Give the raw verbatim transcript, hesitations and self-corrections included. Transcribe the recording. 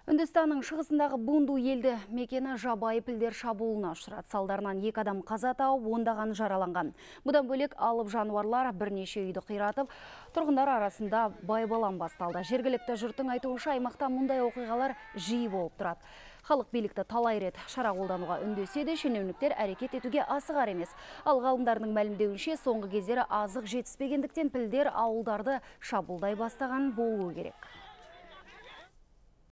Үндістанның шығысындағы Бунду елді мекені жабайы пілдер шабуылына ұшырады. Салдарынан екі адам қаза тауып, ондаған жараланған. Бұдан бөлек алып жануарлар бірнеше үйді қиратып, тұрғындар арасында байбалам басталды. Жергілікті жұрттың айтуынша, аймақта мұндай оқиғалар жиі болып тұрады. Халық билікті талай рет шара қолдануға үндесе де, шенеуніктер әрекет етуге асығар емес. Ал ғалымдардың мәлімдеуінше, соңғы кездері азық жетіспегендіктен пілдер ауылдарды шабуылдай бастаған болуы керек.